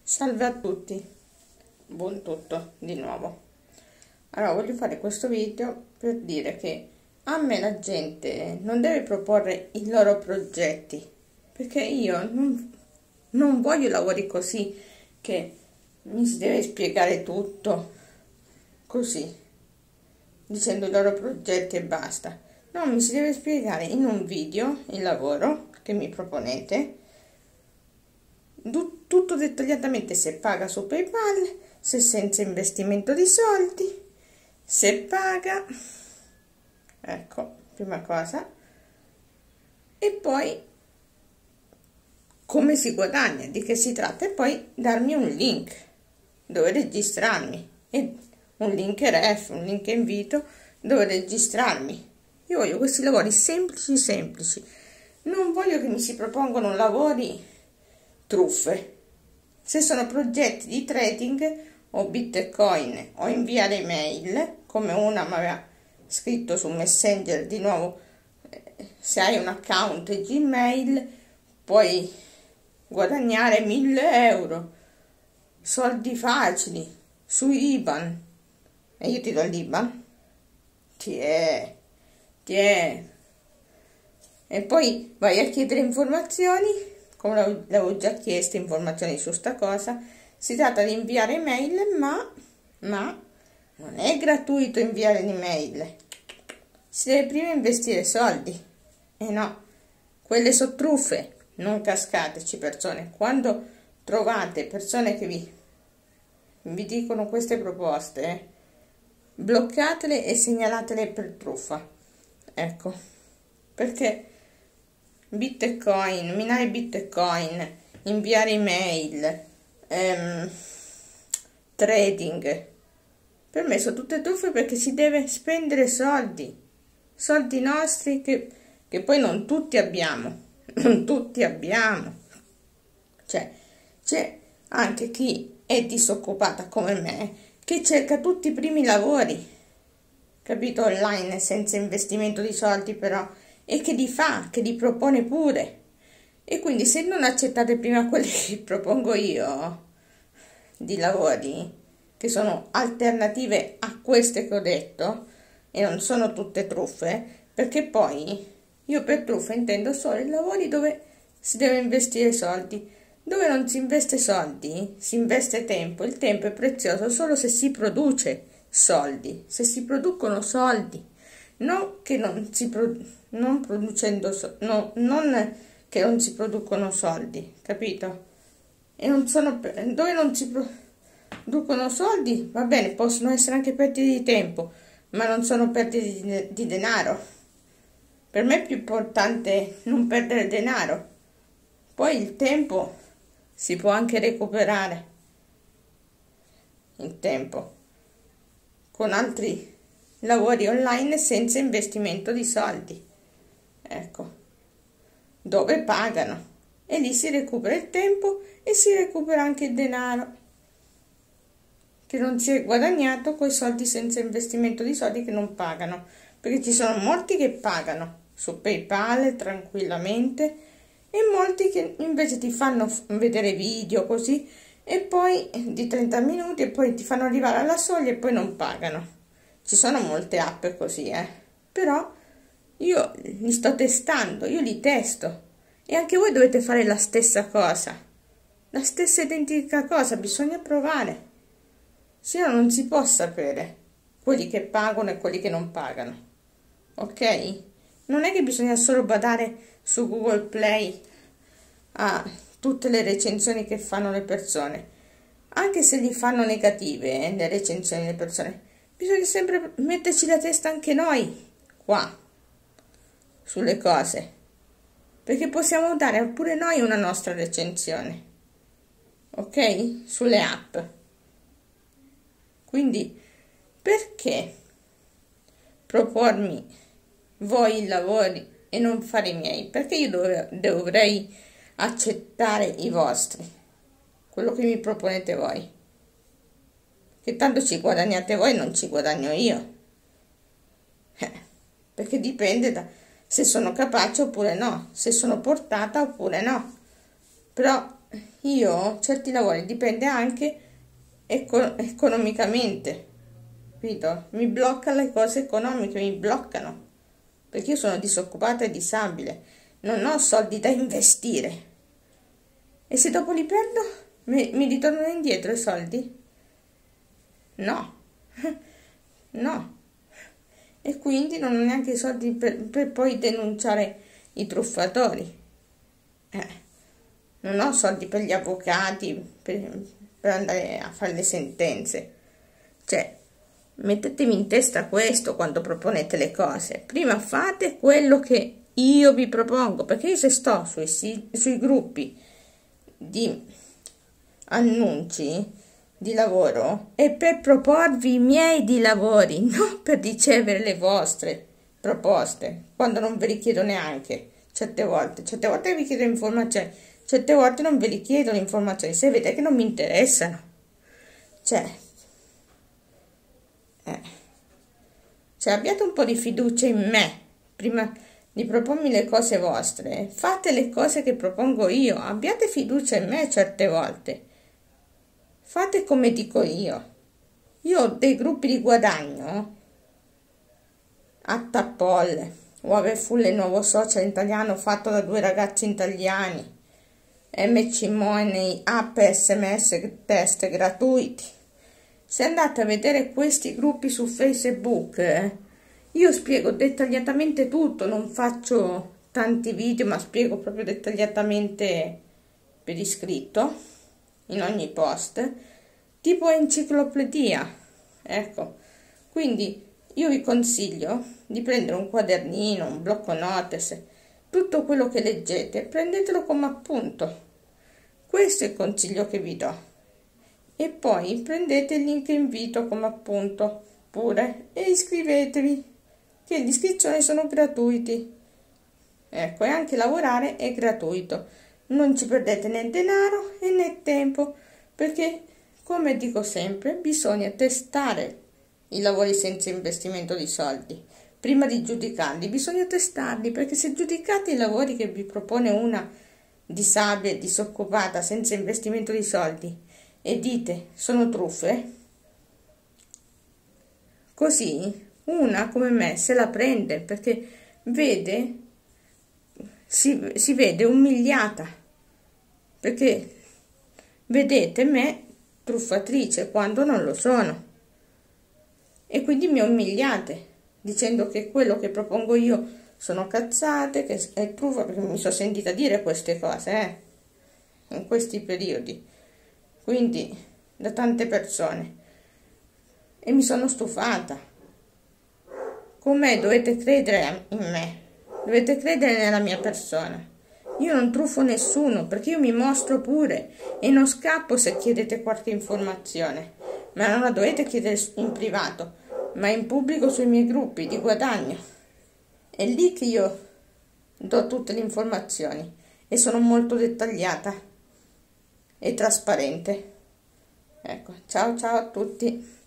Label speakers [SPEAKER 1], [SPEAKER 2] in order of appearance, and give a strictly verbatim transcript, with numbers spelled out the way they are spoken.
[SPEAKER 1] Salve a tutti, buon tutto di nuovo. Allora voglio fare questo video per dire che a me la gente non deve proporre i loro progetti, perché io non, non voglio lavori così che mi si deve spiegare tutto così, dicendo i loro progetti e basta. No, mi si deve spiegare in un video il lavoro che mi proponete, tutto dettagliatamente, se paga su PayPal, se senza investimento di soldi, se paga, ecco, prima cosa, e poi come si guadagna, di che si tratta, e poi darmi un link dove registrarmi, e un link ref, un link invito dove registrarmi. Io voglio questi lavori semplici semplici, non voglio che mi si propongano lavori truffe. Se sono progetti di trading o bitcoin o inviare email, come una mi aveva scritto su Messenger di nuovo, se hai un account Gmail puoi guadagnare mille euro, soldi facili su I B A N, e io ti do l'I B A N, ti è, ti è, e poi vai a chiedere informazioni, come l'avevo già chiesto informazioni su sta cosa. Si tratta di inviare email, ma, ma non è gratuito inviare l'email, si deve prima investire soldi, e eh no, quelle sono truffe. Non cascateci persone, quando trovate persone che vi, vi dicono queste proposte, eh, bloccatele e segnalatele per truffa, ecco, perché bitcoin, minare bitcoin, inviare email, ehm, trading, per me sono tutte truffe, perché si deve spendere soldi, soldi nostri che, che poi non tutti abbiamo, non tutti abbiamo, cioè c'è anche chi è disoccupata come me, che cerca tutti i primi lavori, capito, online, senza investimento di soldi però, e che li fa, che li propone pure. E quindi se non accettate prima quelli che propongo io di lavori, che sono alternative a queste che ho detto e non sono tutte truffe, perché poi io per truffa intendo solo i lavori dove si deve investire soldi. Dove non si investe soldi, si investe tempo. Il tempo è prezioso solo se si produce soldi, se si producono soldi. Non che non si pro, non producendo so, no, non che non si producono soldi, capito? E non sono, dove non si producono soldi, va bene, possono essere anche perdite di tempo, ma non sono perdite di, di denaro. Per me è più importante non perdere denaro. Poi il tempo si può anche recuperare, il tempo con altri lavori online senza investimento di soldi, ecco, dove pagano, e lì si recupera il tempo e si recupera anche il denaro che non si è guadagnato con i soldi senza investimento di soldi, che non pagano, perché ci sono molti che pagano su PayPal tranquillamente e molti che invece ti fanno vedere video così e poi di trenta minuti, e poi ti fanno arrivare alla soglia e poi non pagano. Ci sono molte app così, eh, però io li sto testando, io li testo, e anche voi dovete fare la stessa cosa, la stessa identica cosa, bisogna provare, se no non si può sapere quelli che pagano e quelli che non pagano, ok? Non è che bisogna solo badare su Google Play a tutte le recensioni che fanno le persone, anche se li fanno negative, eh, le recensioni delle persone. Bisogna sempre metterci la testa anche noi, qua, sulle cose, perché possiamo dare pure noi una nostra recensione, ok? Sulle app. Quindi, perché propormi voi i lavori e non fare i miei? Perché io dov- dovrei accettare i vostri, quello che mi proponete voi? Che tanto ci guadagnate voi, non ci guadagno io, eh, perché dipende da se sono capace oppure no, se sono portata oppure no. Però io certi lavori dipende anche eco economicamente, capito? Mi blocca le cose economiche, mi bloccano, perché io sono disoccupata e disabile, non ho soldi da investire. E se dopo li perdo, mi, mi ritornano indietro i soldi? No, no. E quindi non ho neanche i soldi per, per poi denunciare i truffatori. Eh, non ho soldi per gli avvocati, per, per andare a fare le sentenze. Cioè, mettetevi in testa questo quando proponete le cose. Prima fate quello che io vi propongo, perché io se sto sui, sui gruppi di annunci di lavoro è per proporvi i miei di lavori, non per ricevere le vostre proposte, quando non ve li chiedo neanche, certe volte, certe volte vi chiedo informazioni, certe volte non ve li chiedo le informazioni, se vedete che non mi interessano, cioè, eh, cioè abbiate un po' di fiducia in me, prima di propormi le cose vostre, fate le cose che propongo io, abbiate fiducia in me certe volte. Fate come dico io. Io ho dei gruppi di guadagno, Attapolle, Uove Fulle, il nuovo social italiano fatto da due ragazzi italiani, M C Money, app S M S test gratuiti. Se andate a vedere questi gruppi su Facebook, eh, io spiego dettagliatamente tutto, non faccio tanti video, ma spiego proprio dettagliatamente per iscritto in ogni post, tipo enciclopedia, ecco. Quindi io vi consiglio di prendere un quadernino, un blocco notes, tutto quello che leggete, prendetelo come appunto. Questo è il consiglio che vi do. E poi prendete il link invito come appunto pure e iscrivetevi, che le iscrizioni sono gratuiti. Ecco, e anche lavorare è gratuito. Non ci perdete né denaro e né tempo, perché, come dico sempre, bisogna testare i lavori senza investimento di soldi. Prima di giudicarli, bisogna testarli, perché se giudicate i lavori che vi propone una disabile, disoccupata, senza investimento di soldi, e dite sono truffe, così una come me se la prende, perché vede, si, si vede umiliata. Perché vedete me truffatrice quando non lo sono, e quindi mi umiliate dicendo che quello che propongo io sono cazzate, che è truffa, perché mi sono sentita dire queste cose eh, in questi periodi, quindi da tante persone, e mi sono stufata. Con me dovete credere in me, dovete credere nella mia persona. Io non truffo nessuno, perché io mi mostro pure e non scappo se chiedete qualche informazione, ma non la dovete chiedere in privato, ma in pubblico sui miei gruppi di guadagno. È lì che io do tutte le informazioni e sono molto dettagliata e trasparente. Ecco, ciao ciao a tutti.